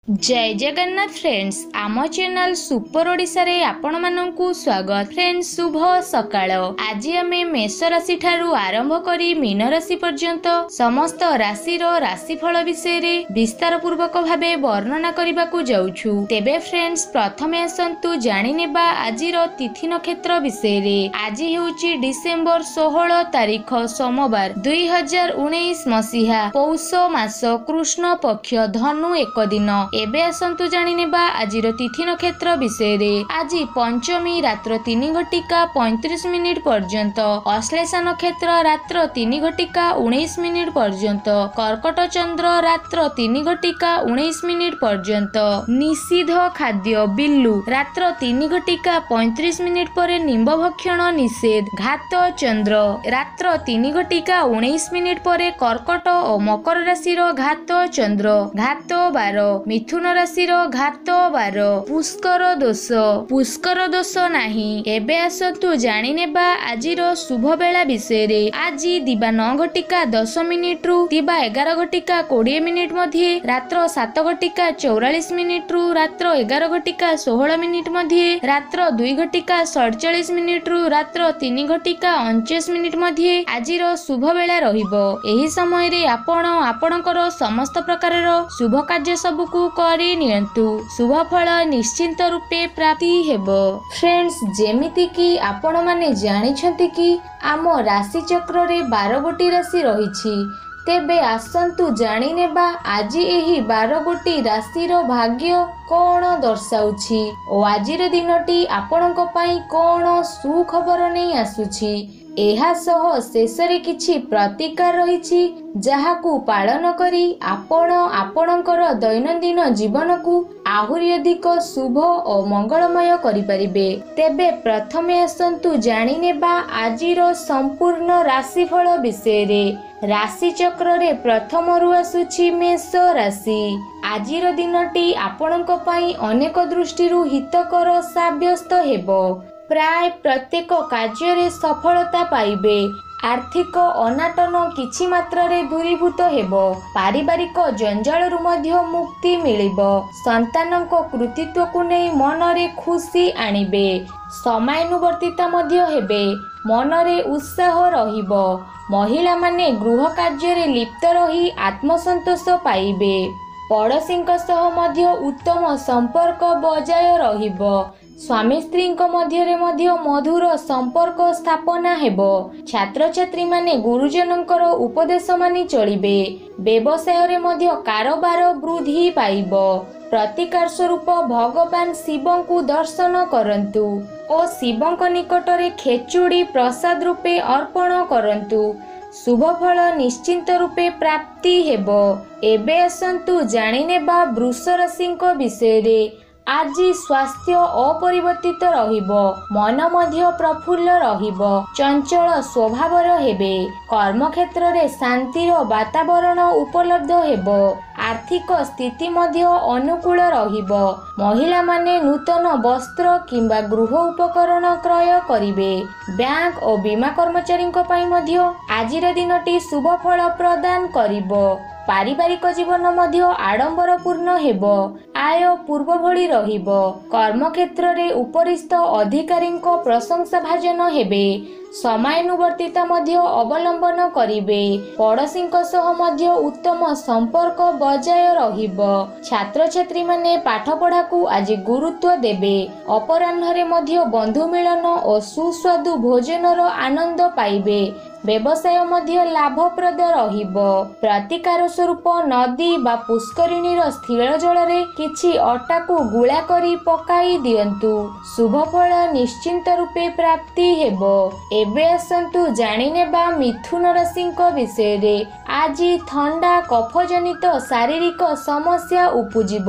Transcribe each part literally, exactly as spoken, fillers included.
जय जगन्नाथ फ्रेंड्स आम channel super Odisha रे आपण माननकु स्वागत। फ्रेंड्स शुभ सकाळ। आज आमे मेष राशि ठारू आरंभ करी मीन राशि पर्यंत समस्त राशि रो राशिफल विषय रे विस्तार पूर्वक भाबे वर्णना करबाकू जाउछु। तेबे फ्रेंड्स प्रथमे आसंतु जानि नेबा आजि रो तिथि नक्षत्र विषय रे। आज हेउची डिसेंबर सोलह तारिख सोमवार दुई हजार उन्नीस मसीहा पौष मास कृष्ण पक्ष धनु एक दिन। एबे आसंतु जानि नेबा आजिर तिथि नक्षत्र विषय रे। आज पंचमी रात्र तीन घटिका पैंतीस मिनिट पर्यंत, अश्लेषा नक्षत्र रात्र तीन घटिका उन्नीस मिनिट पर्यंत, कर्कट चंद्र रात्र तीन घटिका उन्नीस मिनिट पर्यंत, निषिद्ध खाद्य बिल्लू रात्र तीन घटिका पैंतीस मिनिट पर निम्ब भक्षण निषेध, घात चंद्र रात्र तीन घटिका उन्नीस मिनिट पर कर्कट और मकर राशि घात चंद्र, घात बार मिथुन राशि घात बार, पुष्कर दोष पुष्कर दोष नहीं। एबे आसतु जानि नेबा आजिर शुभ बेला विषय रे। आज दिबा नौ घटिका दस मिनिट रु दिबा एगार घटिका कोड़े मिनिट मध्य, रात्र सात घटिका चौरालीस मिनिट रु रात्र एगार घटिका सोलह मिनिट मध्य, रात्र दुई घटिका सड़चालीस मिनिट रु रात्र तीन घटिका उनचास मिनिट मध्य आजिर शुभ बेला रहिबो। एही समय रे आपण आपणकर समस्त प्रकार शुभ कार्य सबकू करी नियंतु, शुभ फल निश्चिंत रूपे प्राप्ति हेबो। फ्रेंड्स जेमिति कि आपण माने जानिछंती कि आम राशि चक्र रे बारह गोटी राशि रहिछि। तेबे आसंतु जानि नेबा आज एही बारह गोटी राशि रो भाग्य कोण दर्शाउछि ओ आजिर दिनटी आपणक पई कोण सुखबर नै आसुछि। एहा सह शेषरे किछि प्रतिकार रहिछि जाहाकू पालन करी आपण आपणकर दैनंदिन जीवन को आहुरी अधिक शुभ और मंगलमय करि परिबे। तेबे प्रथमे आसंतु जानि नेबा आजिर संपूर्ण राशिफल विषय रे। राशि चक्र रे प्रथम रु आसुछि मेष राशि। आजिर दिनटी आपणक पई अनेक दृष्टिरु हितकर साब्यस्त हेबो। प्राय प्रत्येक कार्य रे सफलता पाइबे। आर्थिक अनाटन किछि मात्रा रे दूरीभूत हेबो। पारिवारिक जंजाल रु मध्य मुक्ति मिलिबो। संतानक कृतित्व को नै मन रे खुशी आनिबे। समयानुवर्तिता मध्य हेबे। मन रे उत्साह रहिबो। महिला माने गृह कार्य रे लिप्त रही आत्मसंतोष पाइबे। पड़ोसीक सह मध्य उत्तम संपर्क बजाय रहिबो। स्वामी स्त्री मध्य रे मध्य मधुर संपर्क स्थापना हेबो। छात्र छात्री माने गुरुजनकर उपदेश मानि चलिबे। व्यवसाय रे मध्य कारोबार वृद्धि पाइबो। प्रतिकार स्वरूप भगवान शिवं को दर्शन करंतु और शिवंक निकट रे खेचुड़ी प्रसाद रूपे अर्पण करंतु। शुभ फल निश्चिंत रूपे प्राप्ति हेबो। एबे आसंतु जानि नेबा वृष राशिक विषय रे। आज स्वास्थ्य अपरिवर्तित रहिबो। मन मध्य प्रफुल्ल रहिबो। चंचल स्वभावर हेबे। कर्म क्षेत्र रे शांतिर वातावरण उपलब्ध हेबो। आर्थिक स्थिति मध्य अनुकूल रहिबो। महिला माने नूतन वस्त्र किंबा गृह उपकरण क्रय करिवे। बैंक और बीमा कर्मचारी पई मध्य आजिर दिनटी शुभ फल प्रदान करिबो। पारिवारिक जीवन मध्य आडंबरपूर्ण हेबो। आय पूर्व भली रहिबो। कर्म क्षेत्र रे उपरिस्थ अधिकारी प्रशंसा भाजन हेबे। समयानुवर्तिता मध्य अवलंबन करिवे। पड़ोसी सह मध्य उत्तम संपर्क बजाय रहिबो। छात्र छात्री माने पाठ पढ़ा को आज गुरुत्व देबे। अपराह्न रे मध्य बंधु मिलन और सुस्वादु भोजनर आनंद पाइबे। व्यवसाय मध्य लाभप्रद रहिबो। प्रतिकार स्वरूप नदी बा पुष्करिणी स्थिर जल रे किछि अटा को गुला करी पकाई दियंतु। शुभ फल निश्चिंत रूपे प्राप्ति हेबो। एबे आसंतु जानि नेबा मिथुन राशिक विषय रे। आज ठंडा कफ जनित शारीरिक समस्या उपजिबो।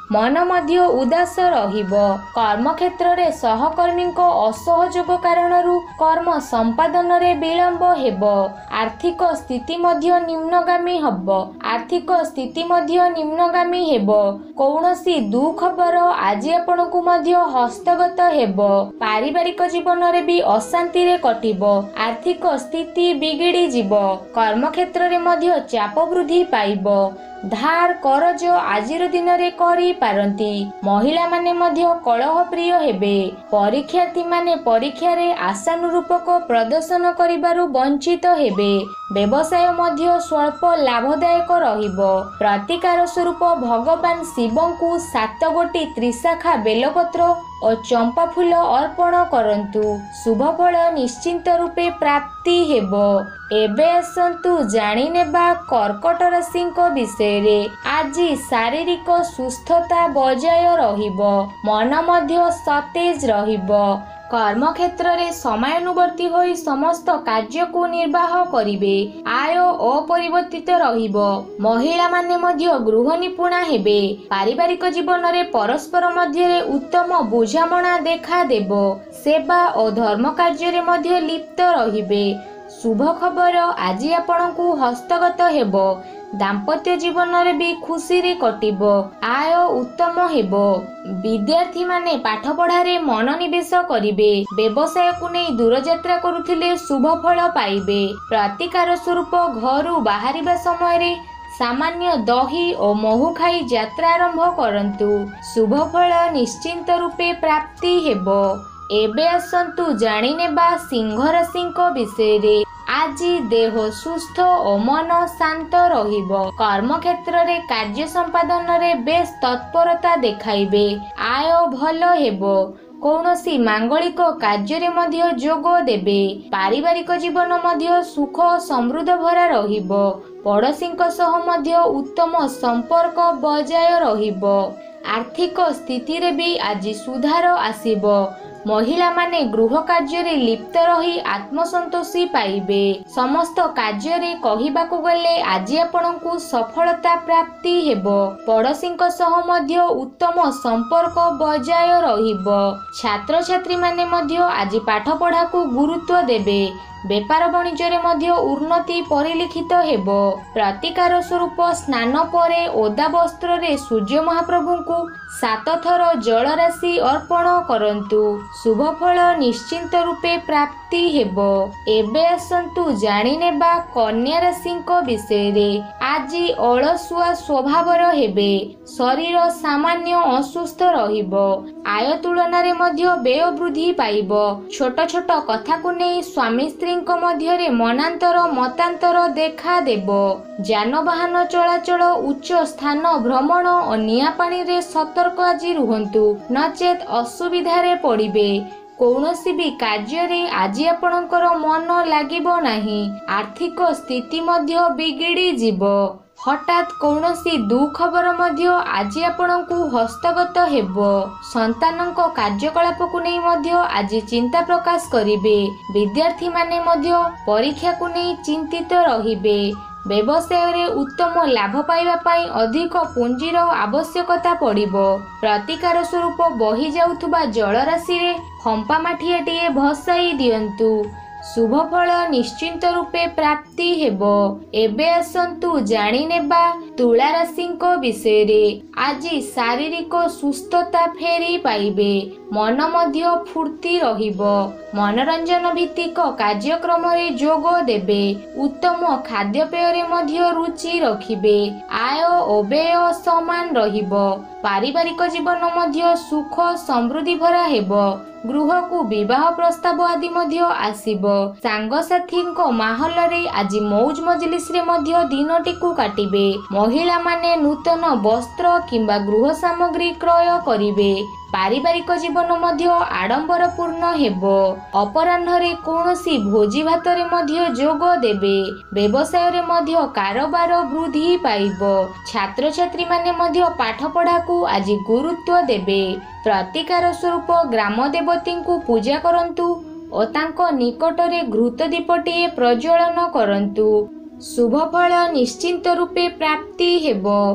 मन मध्य उदास रहिबो। कर्म क्षेत्र रे सहकर्मीक असहयोग कारणरू कर्म संपादन रे विलंब हेबो। आर्थिक स्थिति मध्य निम्नगामी हबो। आर्थिक स्थिति मध्य निम्नगामी हेबो। कौनसी दुखबर आज आपनकु मध्य हस्तगत हेबो। पारिवारिक जीवन रे भी अशांति रे कटिबो। आर्थिक स्थिति बिगिड़ी जिवो। कर्म क्षेत्र रे मध्य चाप वृद्धि पाइबो। धार करज आजिर दिन रे करी पारंती। महिला माने मध्य कलह प्रिय हेबे। परीक्षार्थी माने परीक्षा रे आशानुरूपक प्रदर्शन करिबारु वंचित हेबे। व्यवसाय मध्य स्वल्प लाभदायक रहिबो। प्रतिकार स्वरूप भगवान शिवंकु सात गोटी त्रिशाखा बेलपत्र और चंपा फूल अर्पण करंतु। शुभ फल निश्चिंत रूपे प्राप्ति हेबो। एबे आसंतु जानि नेबा कर्कट राशिक विषय रे। आज शारीरिक सुस्थता बजाय रहिबो। मन मध्य सतेज रहिबो। कर्म क्षेत्र रे समयानुवर्ती होई समस्त कार्य को निर्वाह करिवे। आय अपरिवर्तित रहिबो। महिला माने मध्य गृह निपुणा हेबे। पारिवारिक जीवन रे परस्पर मध्य रे उत्तम बुझामणा देखा देबो। सेवा और धर्म कार्य रे मध्य लिप्त रहिबे। शुभ खबर आज आपनकु हस्तगत हेबो। दाम्पत्य जीवन रे भी खुशी रे कटिबो। आय उत्तम हेबो। विद्यार्थी माने पाठ पढ़ारे मनोनिवेश करिवे। व्यवसाय को नहीं दूर यात्रा करुथिले शुभ फल पाइबे। प्रतिकार स्वरूप घरु बाहरिबा समय रे सामान्य दही और महू खाई यात्रा आरंभ करंतु। शुभ फल निश्चिंत रूपे प्राप्ति हेबो। एबे आसंतु जानि नेबा सिंह राशिक विषय रे। आज देह सुस्थ और मन शांत रहिबो। कर्म क्षेत्र रे कार्य संपादन रे बेस तत्परता देखाइबे। आय भल हेबो। कौनसी मांगलिक कार्य रे मध्य जोग देबे। पारिवारिक जीवन मध्य सुख समृद्ध भरा रहिबो। पड़ोसीक सह मध्य उत्तम संपर्क बजाय रहिबो। आर्थिक स्थिति रे भी आज सुधार आसीबो। महिला माने गृह कार्य रे लिप्त रही आत्मसंतोषी पाइबे। समस्त कार्य रे कहिबाकु गले आज आपनकु सफलता प्राप्ति हेबो। पड़ोसीक सह मध्य उत्तम संपर्क बजाय रहिबो। छात्र छात्री माने मध्य आज पाठ पढ़ा को गुरुत्व देबे। व्यापार वाणिज्य रे मध्य उन्नति परिलिखित हेबो। प्रतिकार स्वरूप स्नान परे ओदा वस्त्र रे सूर्य महाप्रभु को सात थर जल राशि अर्पण करंतु। शुभ फल निश्चिंत रूपे प्राप्ति हेबो। एबे आसंतु जानि नेबा कन्या राशिक विषय रे। आज अलसुआ स्वभावर हेबे। शरीर सामान्य असुस्थ रहिबो। आय तुलना रे मध्य व्यय वृद्धि पाइबो। छोट छोट कथा को नै स्वामी स्त्रीक मध्य रे मनांतर मतांतर देखा देबो। जानवाहन चलाचल उच्च स्थान भ्रमण और निया पानी रे सतर्क आज रुहंतु नचेत असुविधा रे पड़िबे। कौनसी भी कार्य रे आज आपणकर मन लागिबो नाही। आर्थिक स्थिति मध्य बिगिड़ी जिवो। हठात कौनसी दुखबर मध्य आज आपणकु हस्तगत हेबो। संतानक कार्यकलाप को नहीं मध्य आज चिंता प्रकाश करिवे। विद्यार्थी माने मध्य परीक्षा को नहीं चिंतित रहिबे। व्यवसाय रे उत्तम लाभ पाइबा पाई अधिक पुंजीर आवश्यकता पड़िबो। प्रतिकार स्वरूप बही जाउथुबा जल राशि रे फंपा माठियाटिए भसाई दियंतु। शुभ फल निश्चिंत रूपे प्राप्ति हेबो। एबे आसंतु जानि नेबा तुला राशिक विषय रे। आज शारीरिक सुस्थता फेरी पाइबे। मन मध्य फूर्ति रहिबो। मनोरंजन भित्तिक कार्यक्रम रे जोग देबे। उत्तम खाद्यपेय रे मध्य रुचि रखिबे। आय और व्यय समान रहिबो। पारिवारिक जीवन मध्य सुख समृद्धि भरा हेबो। गृह को विवाह प्रस्ताव आदि मध्य आसीबो। सांग साथीक माहौल रे आज मौज मजलिस रे मध्य दिनटी को काटिबे। महिला माने नूतन वस्त्र किंबा गृह सामग्री क्रय करिवे। पारिवारिक जीवन मध्य आडंबरपूर्ण हेबो। अपराह्न रे कौनसी भोजी भात रे मध्य जोग देबे। व्यवसाय रे मध्य कारोबार वृद्धि पाइबो। छात्र छात्री माने मध्य पाठ पढ़ा को आज गुरुत्व देबे। प्रतिकार स्वरूप ग्राम देवती को पूजा करंतु और तांको निकट रे घृत दीपटिए प्रज्वलन करंतु। शुभ फल निश्चिंत रूपे प्राप्ति हेबो।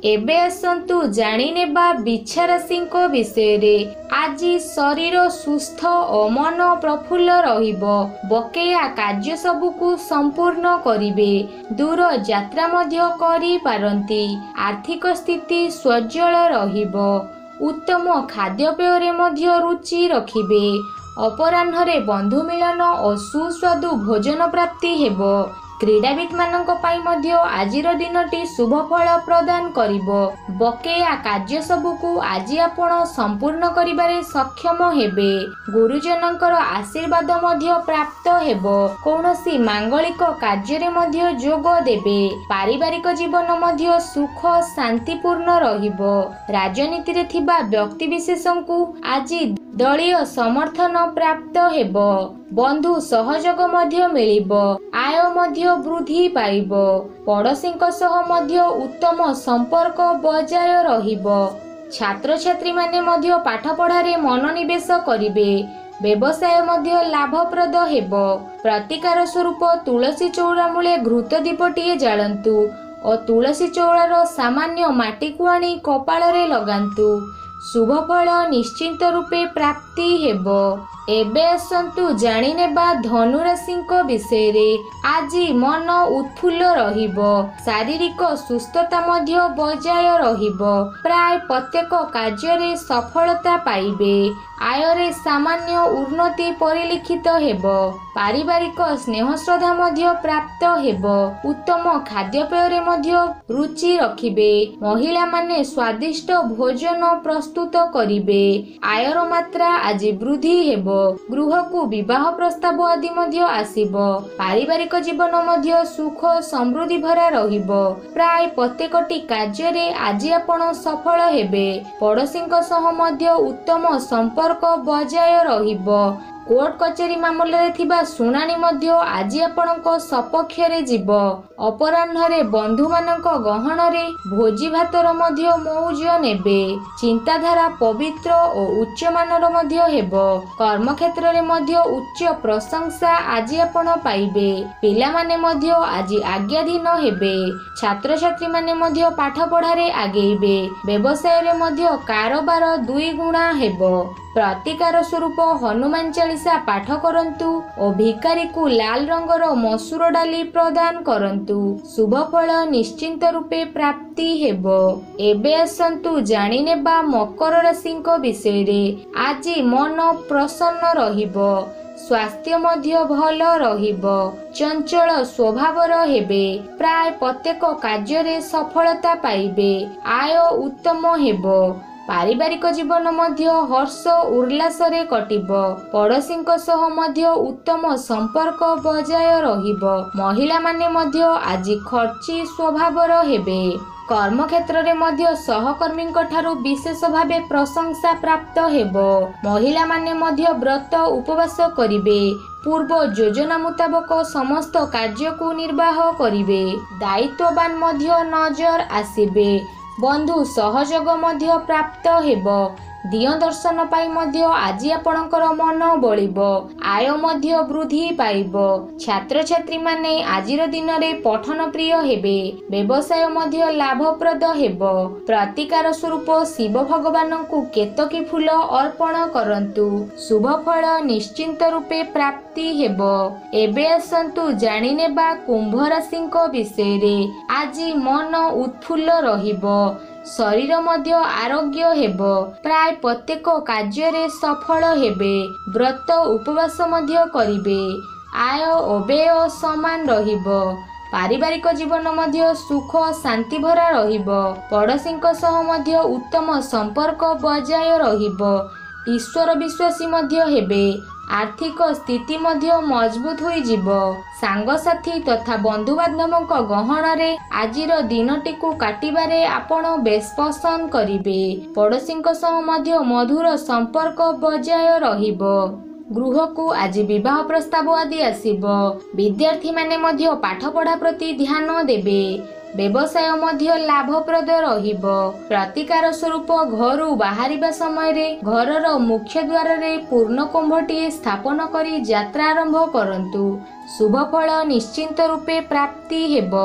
एबे आसंतु जानिनेबा बिच्छा राशिଙ୍କ विषୟରେ। आजि शरीर सुस्थ ओ मन प्रफुल्ल रहिबो। बकेया कार्य सबुकु संपूर्ण करिवे। दूर यात्रा मध्य करि पारंती। आर्थिक स्थिति स्वज्वल रहिबो। उत्तम खाद्यपेय मध्य रुचि रखिबे। अपराह्न बंधु मिलन और सुस्वादु भोजन प्राप्ति हेबो। क्रीडाविद मानक पाई मध्य आजिर दिनटी शुभ फल प्रदान करिबो। बकेया कार्य सबुकु आजि आपण संपूर्ण करिबारे सक्षम हेबे। गुरुजनकर आशीर्वाद मध्य प्राप्त हेबो। कौनसी मांगलिक कार्य मध्य जोग देबे। पारिवारिक जीवन मध्य सुख शांतिपूर्ण रहिबो। राजनीति रे थिबा व्यक्ति विशेषंकु आजि दलीय समर्थन प्राप्त हेबो। बंधु सहयोग मध्य मिलिबो। आय मध्य वृद्धि पाइबो। पड़ोसीଙ୍କ सह मध्य उत्तम संपर्क बजाय रहिबो। छात्र छात्री माने मध्य पाठ पढ़ारे मनोनिवेश करिवे। व्यवसाय मध्य लाभप्रद हेबो। प्रतिकार स्वरूप तुलसी चौरा मूले घृत दीपटिए जाळंतु और तुलसी चौरार सामान्य माटी को आनी कपाଳରେ लगांतु। शुभ फल निश्चिंत रूपे प्राप्ति हेबो। एबे आसंतु जानिनेबा धनु राशिଙ୍କ विषୟରେ। आजि मन उत्फुल्ल रहिबो। शारीरिक सुस्थता मध्य बजाय रहिबो। प्राय प्रत्येक कार्य सफलता पाइबे। आयरे सामान्य उन्नति परिलिखित हेबो। पारिवारिक स्नेह श्रद्धा मध्य प्राप्त हेबो। उत्तम खाद्यपेय मध्य रुचि रखिबे। महिला माने स्वादिष्ट भोजन प्रस्तुत करिवे। आयर मात्रा आज वृद्धि हेबो। गृह को विवाह प्रस्ताव आदि मध्य आसीबो। पारिवारिक जीवन मध्य सुख समृद्धि भरा रहिबो। प्राय प्रत्येकटी कार्य रे आज आपण सफल हेबे। पड़ोसीଙ୍କ सह मध्य उत्तम संपर्क बजाय रहिबो। कोर्ट कचेरी मामले थिबा सुनानी मध्य आज आपणक सपक्ष रे जीवो। अपराह्न बंधु मानक गहन रे भोजी भातर मध्य मौज नेबे। चिंताधारा पवित्र और उच्च मानर मध्य हेबो। कर्म क्षेत्र रे मध्य उच्च प्रशंसा आज आपण पाइबे। पिला माने मध्य आज आज्ञाधीन हेबे। छात्र छात्री माने मध्य पाठ पढ़ारे आगेइबे। व्यवसाय रे मध्य कारोबार दुई गुणा हेबो। प्रतिकार स्वरूप हनुमान चालीसा पाठ करंतु और भिकारी को लाल रंगर मसूर डाली प्रदान करंतु। शुभ फल निश्चिंत रूपे प्राप्ति हेबो। एबे आसंतु जानिनेबा मकर राशिଙ୍କ विषୟରେ। आजि मन प्रसन्न रहिबो। स्वास्थ्य मध्य भल रहिबो। चंचल स्वभावर हेबे। प्राय प्रत्येक कार्य सफलता पाइबे। आय उत्तम हेबो। पारिवारिक जीवन मध्य हर्ष उल्लास रे कटिबो। पड़ोसीଙ୍କ सह मध्य उत्तम संपर्क बजाय रहिबो। महिला माने मध्य आज खर्ची स्वभावर हेबे। कर्म क्षेत्र रे मध्य सहकर्मीଙ୍କ ठारू विशेष भावे प्रशंसा प्राप्त हेबो। महिला माने मध्य व्रत उपवास करिवे। पूर्व योजना मुताबक समस्त कार्य को निर्वाह करिवे। दायित्ववान मध्य नजर आसीबे। बंधु सहयोग मध्य प्राप्त हेबो। दिय दर्शन पाई मध्य आज आपणकर मन बळिबो। आय मध्य वृद्धि पाइबो। छात्र छात्री माने आजिर दिन रे पठन प्रिय हेबे। व्यवसाय मध्य लाभप्रद हेबो। प्रतिकार स्वरूप शिव भगवान को केतकी फूल अर्पण करंतु। शुभ फल निश्चिंत रूपे प्राप्ति हेबो। एबे आसंतु जानिनेबा कुंभ राशिଙ୍କ विषୟରେ। आजि मन उत्फुल्ल रहिबो। शरीर मध्य आरोग्य हेबो। प्राय प्रत्येक कार्य सफल हेबे। व्रत उपवास मध्य करिवे। आय और व्यय समान रहिबो। पारिवारिक जीवन मध्य सुख शांति भरा रहिबो। पड़ोसीଙ୍କ सह मध्य उत्तम संपर्क बजाय रहिबो। ईश्वर विश्वासी मध्य हेबे। आर्थिक स्थिति मध्य मजबूत होई जीवो। सांगसाथी तथा बंधु बांधवଙ୍କ गहन रे आजिर दिनटी को काटिबारे आपण बेस पसंद करिवे। पड़ोसीଙ୍କ सह मध्य मधुर संपर्क बजाय रहिबो। गृह को आज विवाह प्रस्ताव आदि आसीबो। विद्यार्थी माने मध्य पाठ पढ़ा प्रति ध्यान देबे। व्यवसाय मध्य लाभप्रद रहिबो। प्रतिकार स्वरूप घर बाहरिबा समय रे घरर मुख्य द्वार रे पूर्ण कुंभटी स्थापन करी यात्रा आरंभ करंतु। शुभ फल निश्चिंत रूपे प्राप्ति हेबो।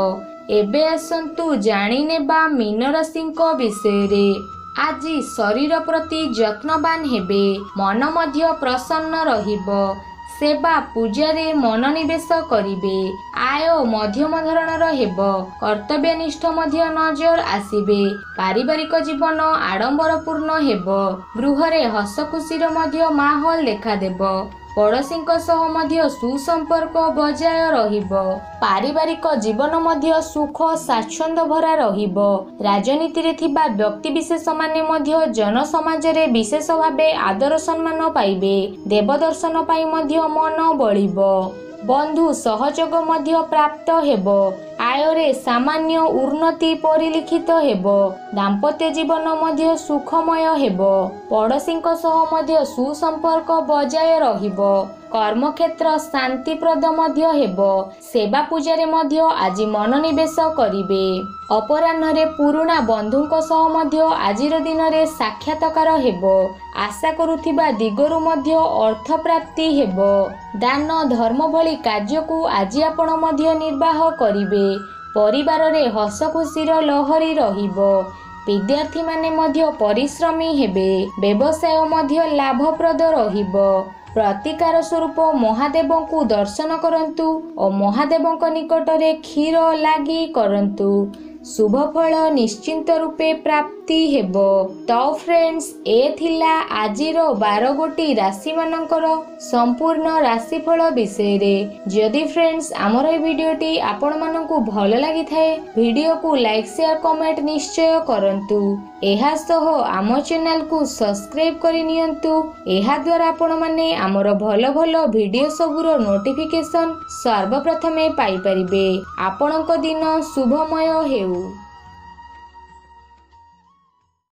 एबे आसंतु जानिनेबा मीन राशिंक विषय। आज शरीर प्रति यत्नवान हेबे, मन मध्य प्रसन्न रहिबो, सेवा पूजारे मनोनिवेश करिबे, आय मध्यम धरणर हेबो, कर्तव्यनिष्ठ मध्य नजर आसिबे, पारिवारिक जीवन आडंबरपूर्ण हेबो, गृहरे हस खुशीर मध्य माहौल देखा देबो, पड़ोशींक सह मध्य सुसंपर्क बजाय रहिबो, पारिवारिक जीवन मध्य सुख स्वाच्छंद भरा रहिबो, राजनीति रे थिबा व्यक्ति विशेष माने मध्य जन समाजरे विशेष भावे आदर सम्मान पाइबे, देव दर्शन पाई मध्य मन बळिबो, बंधु सहयोग मध्य प्राप्त हेबो, आयरे सामान्य उन्नति परिलिखित हेबो, दाम्पत्य जीवन मध्य सुखमय हेबो, पड़ोशींक सह मध्य सुसंपर्क बजाय रहिबो, कर्मक्षेत्र शांतिप्रद मध्य हेबो, सेवा पूजारे मध्य आज मनोनिवेश करिबे, अपराह्नरे पुरुणा बंधुंक सह मध्य आजिर दिनरे साक्षात्कार हेबो, आशा करुथिबा दिगरु मध्य अर्थ प्राप्ति हेबो, दान धर्म भली कार्यकु आज आपण मध्य निर्वाह करिबे, परिवार रे हस खुशीर लहरी रहिबो, विद्यार्थी माने मध्य परिश्रमी हेबे, व्यवसाय मध्य लाभप्रद रहिबो, प्रतिकार स्वरूप महादेवंकु दर्शन करंतु और महादेवंक निकटरे क्षीर लागी करंतु, शुभ फल निश्चिंत रूपे प्राप्ति हेबो। तो फ्रेंड्स ए थिला आजिर बारह गोटी राशि मानकर संपूर्ण राशिफल विषय रे। जदि फ्रेंड्स आमर ए वीडियोटी आपण मानकु भल लागि थाए वीडियो को लाइक शेयर कमेंट निश्चय करंतु। एहा सह आम चैनल को सब्सक्राइब करि नियंतु। एहा द्वारा आपण माने आमर भल भल वीडियो सबुर नोटिफिकेशन सर्वप्रथमे पाई परिबे। आपणक दिन शुभमय हेउ।